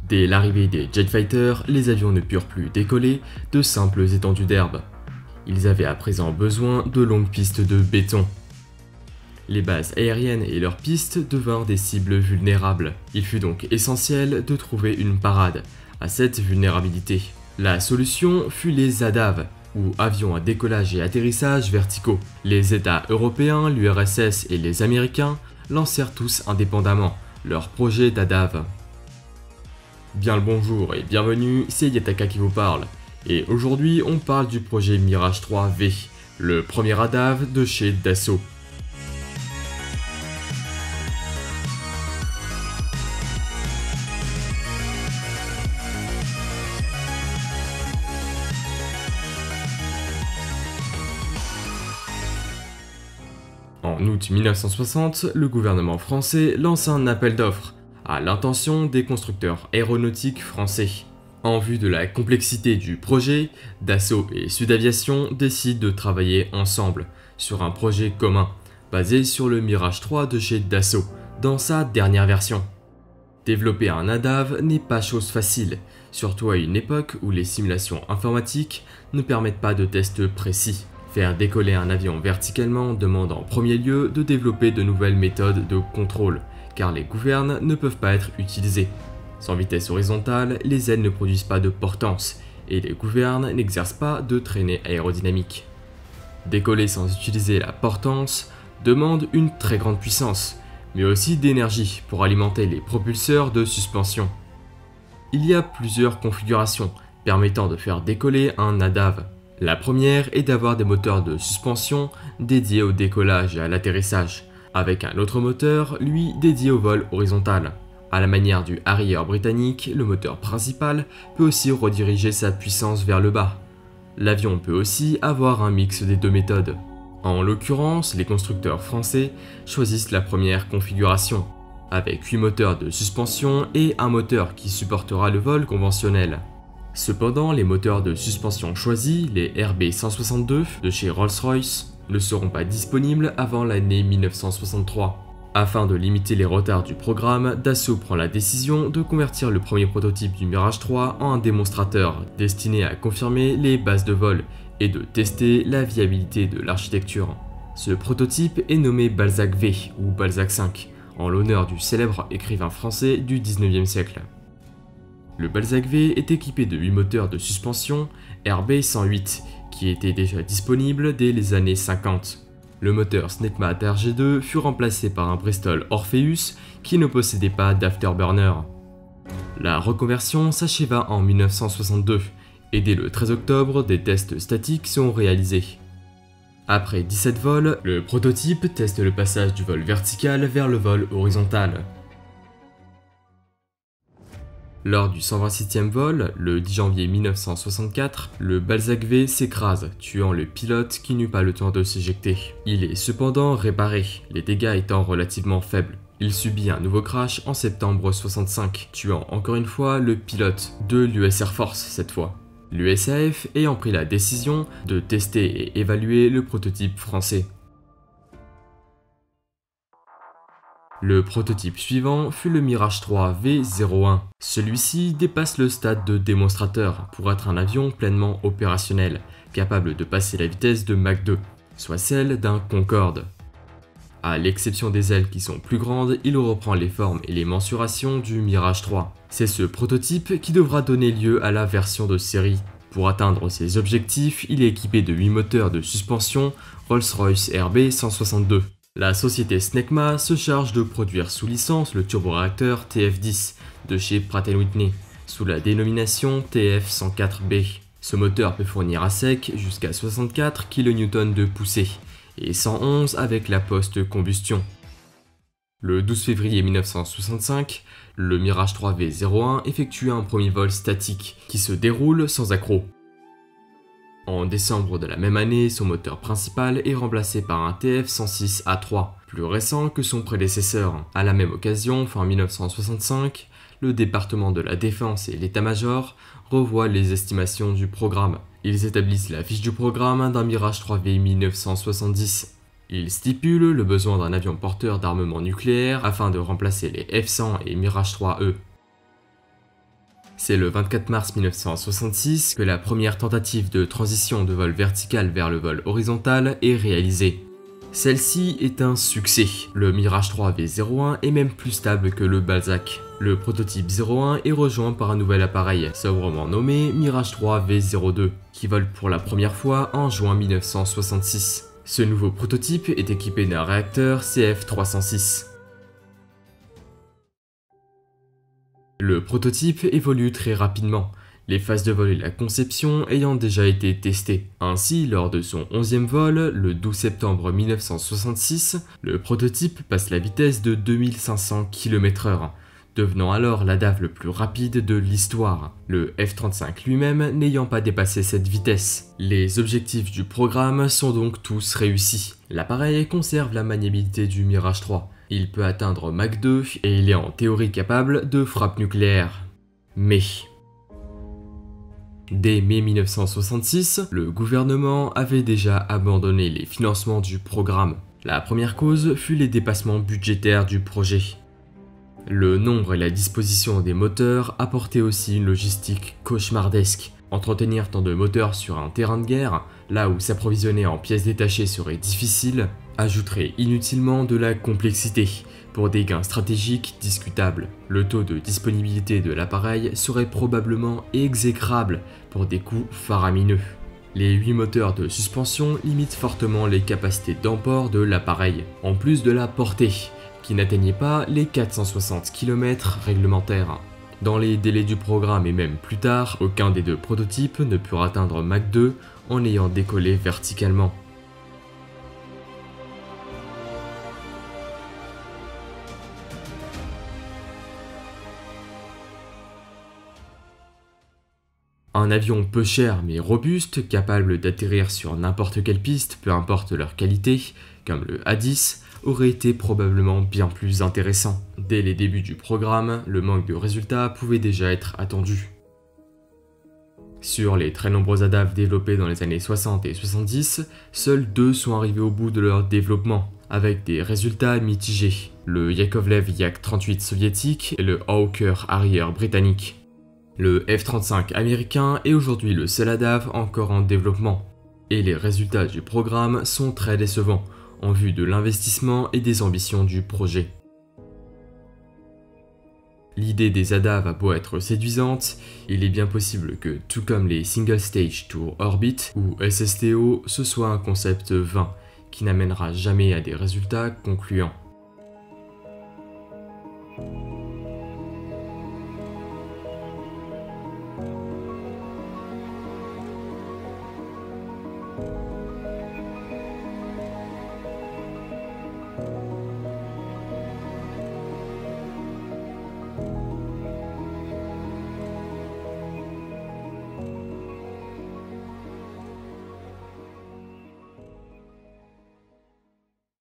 Dès l'arrivée des jet fighters, les avions ne purent plus décoller de simples étendues d'herbe. Ils avaient à présent besoin de longues pistes de béton. Les bases aériennes et leurs pistes devinrent des cibles vulnérables. Il fut donc essentiel de trouver une parade à cette vulnérabilité. La solution fut les ZADAV, ou avions à décollage et atterrissage verticaux. Les États européens, l'URSS et les Américains lancèrent tous indépendamment leur projet d'ADAV. Bien le bonjour et bienvenue, c'est Yataka qui vous parle. Et aujourd'hui on parle du projet Mirage 3V, le premier ADAV de chez Dassault. En août 1960, le gouvernement français lance un appel d'offres à l'intention des constructeurs aéronautiques français. En vue de la complexité du projet, Dassault et Sudaviation décident de travailler ensemble sur un projet commun basé sur le Mirage 3 de chez Dassault dans sa dernière version. Développer un ADAV n'est pas chose facile, surtout à une époque où les simulations informatiques ne permettent pas de tests précis. Faire décoller un avion verticalement demande en premier lieu de développer de nouvelles méthodes de contrôle, car les gouvernes ne peuvent pas être utilisées. Sans vitesse horizontale, les ailes ne produisent pas de portance, et les gouvernes n'exercent pas de traînée aérodynamique. Décoller sans utiliser la portance demande une très grande puissance, mais aussi d'énergie pour alimenter les propulseurs de suspension. Il y a plusieurs configurations permettant de faire décoller un ADAV. La première est d'avoir des moteurs de suspension dédiés au décollage et à l'atterrissage, avec un autre moteur, lui, dédié au vol horizontal. À la manière du Harrier britannique, le moteur principal peut aussi rediriger sa puissance vers le bas. L'avion peut aussi avoir un mix des deux méthodes. En l'occurrence, les constructeurs français choisissent la première configuration, avec 8 moteurs de suspension et un moteur qui supportera le vol conventionnel. Cependant, les moteurs de suspension choisis, les RB162 de chez Rolls-Royce, ne seront pas disponibles avant l'année 1963. Afin de limiter les retards du programme, Dassault prend la décision de convertir le premier prototype du Mirage 3 en un démonstrateur destiné à confirmer les bases de vol et de tester la viabilité de l'architecture. Ce prototype est nommé Balzac V ou Balzac 5, en l'honneur du célèbre écrivain français du 19e siècle. Le Balzac V est équipé de 8 moteurs de suspension RB108 qui étaient déjà disponibles dès les années 50. Le moteur Snecma RG2 fut remplacé par un Bristol Orpheus qui ne possédait pas d'afterburner. La reconversion s'acheva en 1962 et dès le 13 octobre, des tests statiques sont réalisés. Après 17 vols, le prototype teste le passage du vol vertical vers le vol horizontal. Lors du 126e vol, le 10 janvier 1964, le Balzac V s'écrase, tuant le pilote qui n'eut pas le temps de s'éjecter. Il est cependant réparé, les dégâts étant relativement faibles. Il subit un nouveau crash en septembre 65, tuant encore une fois le pilote de l'US Air Force cette fois. L'USAF ayant pris la décision de tester et évaluer le prototype français. Le prototype suivant fut le Mirage 3 V01. Celui-ci dépasse le stade de démonstrateur pour être un avion pleinement opérationnel, capable de passer la vitesse de Mach 2, soit celle d'un Concorde. À l'exception des ailes qui sont plus grandes, il reprend les formes et les mensurations du Mirage 3. C'est ce prototype qui devra donner lieu à la version de série. Pour atteindre ses objectifs, il est équipé de 8 moteurs de suspension Rolls-Royce RB162. La société Snecma se charge de produire sous licence le turboréacteur TF10 de chez Pratt & Whitney, sous la dénomination TF104B. Ce moteur peut fournir à sec jusqu'à 64 kN de poussée et 111 avec la post-combustion. Le 12 février 1965, le Mirage 3V01 effectue un premier vol statique qui se déroule sans accroc. En décembre de la même année, son moteur principal est remplacé par un TF106A3, plus récent que son prédécesseur. À la même occasion, fin 1965, le département de la Défense et l'état-major revoient les estimations du programme. Ils établissent la fiche du programme d'un Mirage 3V 1970. Ils stipulent le besoin d'un avion porteur d'armement nucléaire afin de remplacer les F-100 et Mirage 3E. C'est le 24 mars 1966 que la première tentative de transition de vol vertical vers le vol horizontal est réalisée. Celle-ci est un succès. Le Mirage 3 V01 est même plus stable que le Balzac. Le prototype 01 est rejoint par un nouvel appareil, sobrement nommé Mirage 3 V02, qui vole pour la première fois en juin 1966. Ce nouveau prototype est équipé d'un réacteur CF306. Le prototype évolue très rapidement, les phases de vol et la conception ayant déjà été testées. Ainsi, lors de son 11e vol, le 12 septembre 1966, le prototype passe la vitesse de 2500 km/h, devenant alors l'ADAV le plus rapide de l'histoire, le F-35 lui-même n'ayant pas dépassé cette vitesse. Les objectifs du programme sont donc tous réussis. L'appareil conserve la maniabilité du Mirage 3. Il peut atteindre Mach 2 et il est en théorie capable de frappe nucléaire. Mais dès mai 1966, le gouvernement avait déjà abandonné les financements du programme. La première cause fut les dépassements budgétaires du projet. Le nombre et la disposition des moteurs apportaient aussi une logistique cauchemardesque. Entretenir tant de moteurs sur un terrain de guerre, là où s'approvisionner en pièces détachées serait difficile, ajouterait inutilement de la complexité, pour des gains stratégiques discutables. Le taux de disponibilité de l'appareil serait probablement exécrable pour des coûts faramineux. Les 8 moteurs de suspension limitent fortement les capacités d'emport de l'appareil, en plus de la portée, qui n'atteignait pas les 460 km réglementaires. Dans les délais du programme et même plus tard, aucun des deux prototypes ne put atteindre Mach 2 en ayant décollé verticalement. Un avion peu cher mais robuste, capable d'atterrir sur n'importe quelle piste, peu importe leur qualité, comme le A-10, aurait été probablement bien plus intéressant. Dès les débuts du programme, le manque de résultats pouvait déjà être attendu. Sur les très nombreux ADAV développés dans les années 60 et 70, seuls 2 sont arrivés au bout de leur développement, avec des résultats mitigés, le Yakovlev Yak-38 soviétique et le Hawker Harrier britannique. Le F-35 américain est aujourd'hui le seul ADAV encore en développement, et les résultats du programme sont très décevants, en vue de l'investissement et des ambitions du projet. L'idée des ADAV a beau être séduisante, il est bien possible que, tout comme les Single Stage to Orbit ou SSTO, ce soit un concept vain, qui n'amènera jamais à des résultats concluants.